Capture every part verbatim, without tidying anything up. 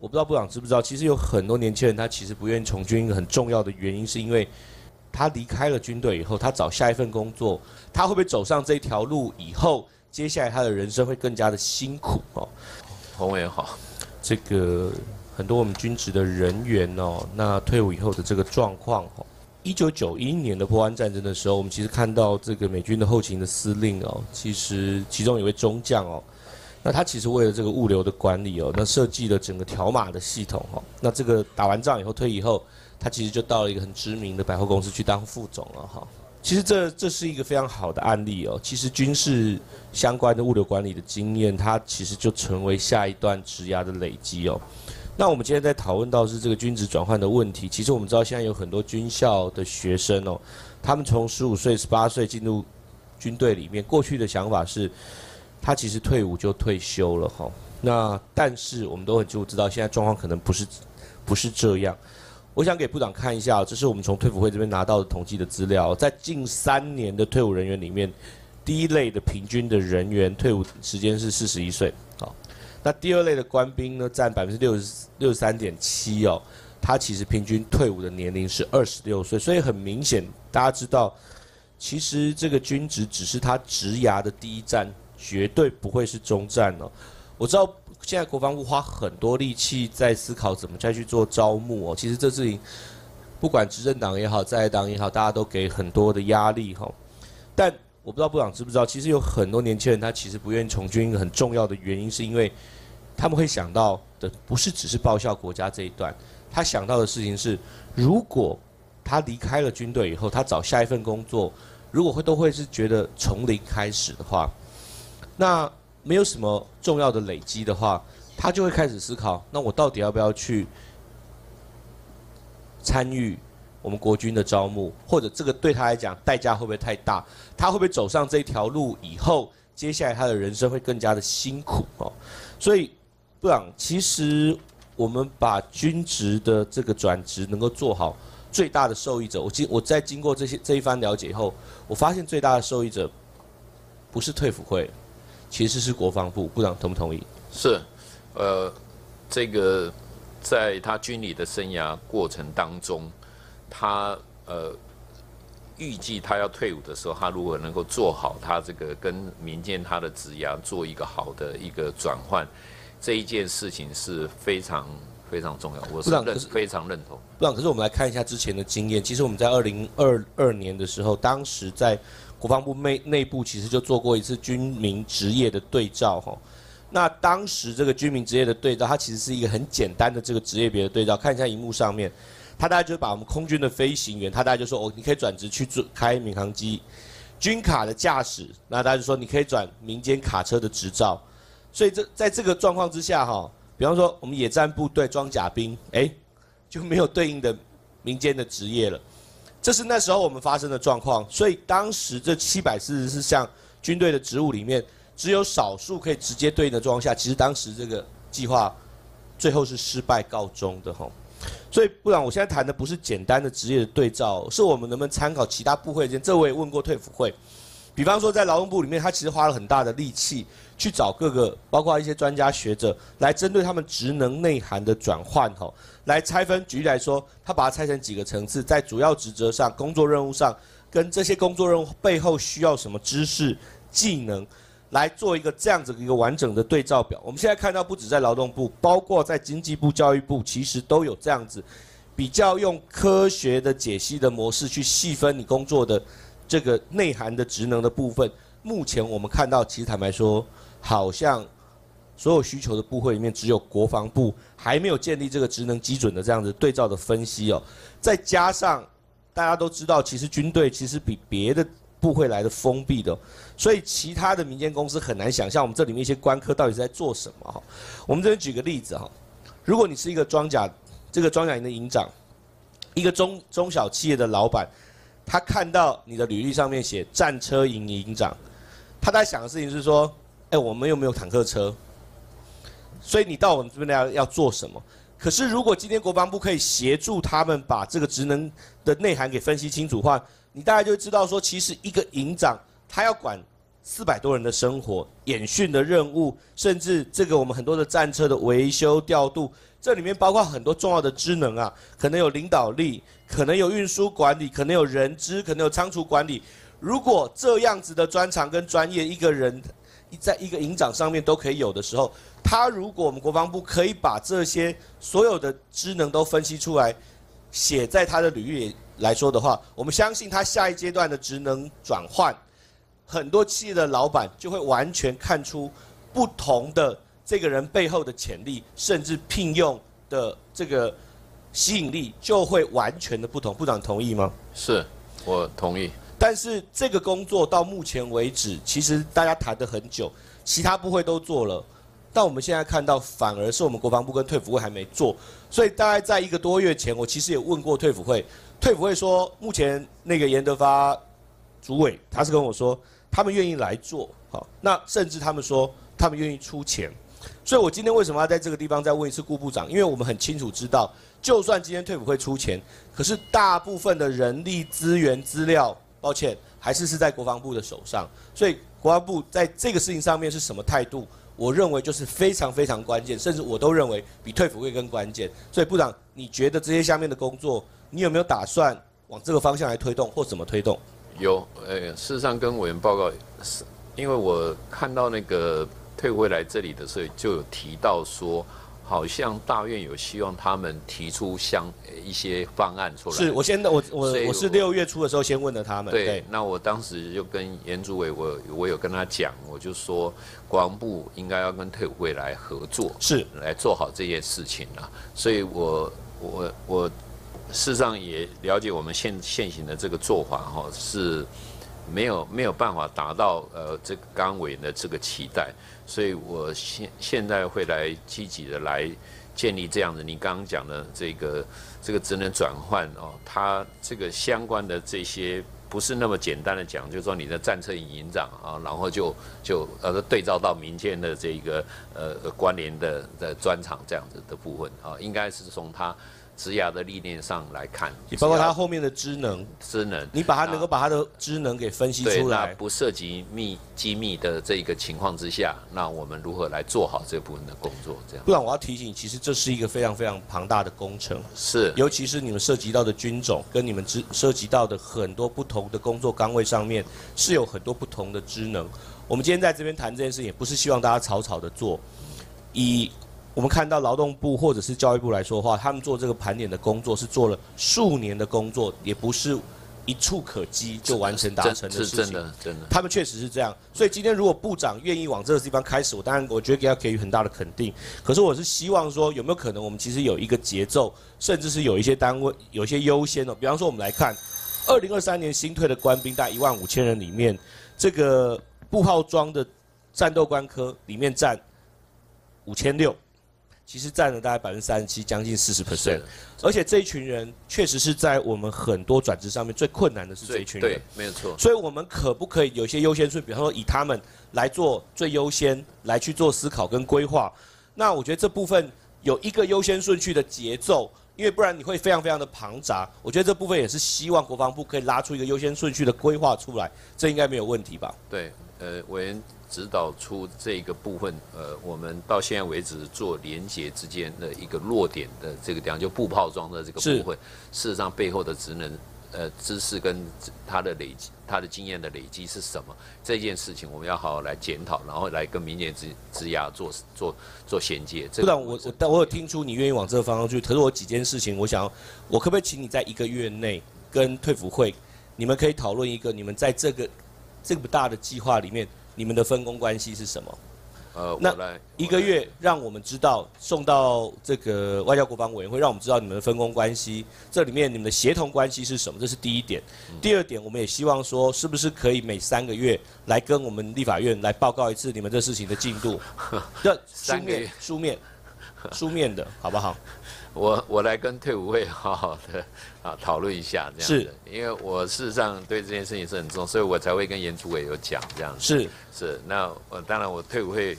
我不知道部长知不知道，其实有很多年轻人他其实不愿意从军，一个很重要的原因是因为他离开了军队以后，他找下一份工作，他会不会走上这条路以后，接下来他的人生会更加的辛苦哦。 洪委员好， 这个很多我们军职的人员哦，那退伍以后的这个状况哦。一九九一年的波湾战争的时候，我们其实看到这个美军的后勤的司令哦，其实其中有位中将哦。那他其实为了这个物流的管理哦，那设计了整个条码的系统哦。那这个打完仗以后退役后，他其实就到了一个很知名的百货公司去当副总了哈。其实这这是一个非常好的案例哦。其实军事相关的物流管理的经验，它其实就成为下一段职涯的累积哦。那我们今天在讨论到是这个军职转换的问题。其实我们知道现在有很多军校的学生哦，他们从十五岁、十八岁进入军队里面，过去的想法是。他其实退伍就退休了哈，那但是我们都很清楚知道，现在状况可能不是不是这样。我想给部长看一下，这是我们从退辅会这边拿到的统计的资料，在近三年的退伍人员里面，第一类的平均的人员退伍时间是四十一岁，好，那第二类的官兵呢，占百分之六十六十三点七哦，他其实平均退伍的年龄是二十六岁，所以很明显，大家知道，其实这个军职只是他职涯的第一站。绝对不会是终战哦。我知道现在国防部花很多力气在思考怎么再去做招募哦。其实这事情不管执政党也好，在野党也好，大家都给很多的压力哈。但我不知道部长知不知道，其实有很多年轻人他其实不愿意从军，一个很重要的原因是因为他们会想到的不是只是报效国家这一段，他想到的事情是，如果他离开了军队以后，他找下一份工作，如果会都会是觉得从零开始的话。那没有什么重要的累积的话，他就会开始思考：那我到底要不要去参与我们国军的招募？或者这个对他来讲代价会不会太大？他会不会走上这条路以后，接下来他的人生会更加的辛苦哦？所以，部长，其实我们把军职的这个转职能够做好，最大的受益者，我经我在经过这些这一番了解以后，我发现最大的受益者不是退辅会。其实是国防部，部长同不同意？ 是，呃，这个在他军旅的生涯过程当中，他呃预计他要退伍的时候，他如果能够做好他这个跟民间他的职涯做一个好的一个转换，这一件事情是非常非常重要，我是认非常认同。 部长，可是我们来看一下之前的经验，其实我们在二零二二年的时候，当时在国防部内内部其实就做过一次军民职业的对照哈。那当时这个军民职业的对照，它其实是一个很简单的这个职业别的对照。看一下荧幕上面，它大概就把我们空军的飞行员，它大概就说哦，你可以转职去做开民航机，军卡的驾驶，那大家就说你可以转民间卡车的执照。所以这在这个状况之下哈，比方说我们野战部队装甲兵，哎，就没有对应的民间的职业了。这是那时候我们发生的状况，所以当时这七百四十四项军队的职务里面，只有少数可以直接对应的状况下，其实当时这个计划最后是失败告终的哈。所以部长，我现在谈的不是简单的职业的对照，是我们能不能参考其他部会间，这我也问过退辅会。比方说在劳动部里面，他其实花了很大的力气去找各个，包括一些专家学者，来针对他们职能内涵的转换哈，来拆分。举例来说，他把它拆成几个层次，在主要职责上、工作任务上，跟这些工作任务背后需要什么知识、技能，来做一个这样子一个完整的对照表。我们现在看到，不止在劳动部，包括在经济部、教育部，其实都有这样子比较用科学的解析的模式去细分你工作的这个内涵的职能的部分。目前我们看到，其实坦白说，好像所有需求的部会里面，只有国防部还没有建立这个职能基准的这样子对照的分析哦。再加上大家都知道，其实军队其实比别的部会来的封闭的，所以其他的民间公司很难想象我们这里面一些官科到底是在做什么哈。我们这边举个例子哈，如果你是一个装甲这个装甲营的营长，一个中中小企业的老板，他看到你的履历上面写战车营营长，他在想的事情是说，哎，我们又没有坦克车，所以你到我们这边来要要做什么？可是如果今天国防部可以协助他们把这个职能的内涵给分析清楚的话，你大概就会知道说，其实一个营长他要管四百多人的生活、演训的任务，甚至这个我们很多的战车的维修调度， 这里面包括很多重要的职能啊，可能有领导力，可能有运输管理，可能有人资，可能有仓储管理。如果这样子的专长跟专业，一个人在一个营长上面都可以有的时候，他如果我们国防部可以把这些所有的职能都分析出来，写在他的履历里来说的话，我们相信他下一阶段的职能转换，很多企业的老板就会完全看出不同的这个人背后的潜力，甚至聘用的这个吸引力就会完全的不同。部长同意吗？ 是，我同意。 但是这个工作到目前为止，其实大家谈得很久，其他部会都做了，但我们现在看到，反而是我们国防部跟退辅会还没做。所以大概在一个多月前，我其实也问过退辅会，退辅会说，目前那个严德发主委，他是跟我说，他们愿意来做，好，那甚至他们说，他们愿意出钱。所以我今天为什么要在这个地方再问一次顾部长？因为我们很清楚知道，就算今天退辅会出钱，可是大部分的人力资源资料，抱歉，还是是在国防部的手上。所以国防部在这个事情上面是什么态度？我认为就是非常非常关键，甚至我都认为比退辅会更关键。所以部长，你觉得这些下面的工作，你有没有打算往这个方向来推动，或怎么推动？ 有，呃，事实上跟委员报告，是因为我看到那个退回来这里的时候，就有提到说，好像大院有希望他们提出相一些方案出来。 是我先我我我是六月初的时候先问了他们。 对， 对， 那我当时就跟严主委，我我有跟他讲，我就说国防部应该要跟退伍会来合作， 是来做好这件事情啦。所以我我我事实上也了解我们现现行的这个做法哈是。没有没有办法达到呃这个刚刚委员的这个期待，所以我现现在会来积极的来建立这样的你刚刚讲的这个这个职能转换哦，它这个相关的这些不是那么简单的讲，就是说你的战车营营长啊，然后就就呃对照到民间的这个呃关联的的专长这样子的部分啊，应该是从他。职涯的历练上来看， 也包括他后面的职能， 职能， 你把他能够把他的职能给分析出来， 那不涉及密机密的这个情况之下，那我们如何来做好这部分的工作？这样， 不然我要提醒，其实这是一个非常非常庞大的工程， 是， 尤其是你们涉及到的军种，跟你们之涉及到的很多不同的工作岗位上面，是有很多不同的职能。我们今天在这边谈这件事，也不是希望大家草草的做，以。我们看到劳动部或者是教育部来说的话，他们做这个盘点的工作是做了数年的工作，也不是一触可及就完成达成的事情。 是真的，真的。 他们确实是这样，所以今天如果部长愿意往这个地方开始，我当然我觉得要给予很大的肯定。可是我是希望说，有没有可能我们其实有一个节奏，甚至是有一些单位有一些优先的，比方说我们来看，二零二三年新退的官兵大概一万五千人里面，这个步炮装的战斗官科里面占五千六。其实占了大概百分之三十七，将近四十 percent， 而且这一群人确实是在我们很多转职上面最困难的是这一群人， 对，没有错。 所以我们可不可以有些优先顺序，比方说以他们来做最优先，来去做思考跟规划？那我觉得这部分有一个优先顺序的节奏，因为不然你会非常非常的庞杂。我觉得这部分也是希望国防部可以拉出一个优先顺序的规划出来，这应该没有问题吧？ 对，呃，委员。指导出这个部分，呃，我们到现在为止做连结之间的一个落点的这个地方，就步炮装的这个部分，事实上背后的职能、呃知识跟他的累积、他的经验的累积是什么？这件事情我们要好好来检讨，然后来跟民间职职涯做做做衔接。 不然我我我有听出你愿意往这个方向去，可是我几件事情，我想我可不可以请你在一个月内跟退辅会，你们可以讨论一个你们在这个这么大的计划里面。你们的分工关系是什么？ 呃， 那一个月让我们知道，送到这个外交国防委员会，让我们知道你们的分工关系，这里面你们的协同关系是什么？这是第一点。嗯、第二点，我们也希望说，是不是可以每三个月来跟我们立法院来报告一次你们这事情的进度？这书面、书面、书面的好不好？ 我我来跟退伍会好好的啊讨论一下，这样是， 因为我事实上对这件事情是很重，所以我才会跟严主委有讲这样。 是是，那我当然我退伍会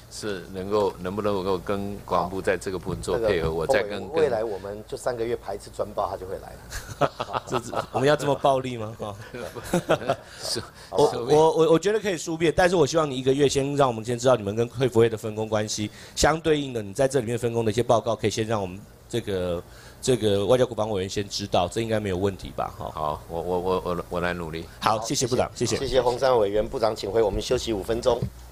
是能够能不能够跟国防部在这个部分做配合，我再跟未来我们就三个月排一次专报，他就会来了。 这我们要这么暴力吗？哈， 是， 我我我我觉得可以书面，但是我希望你一个月先让我们先知道你们跟会服会的分工关系，相对应的你在这里面分工的一些报告，可以先让我们这个这个外交国防委员先知道，这应该没有问题吧？哈， 好，我我我我我来努力。 好，谢谢部长，谢谢， 谢谢洪山委员，部长请回，我们休息五分钟。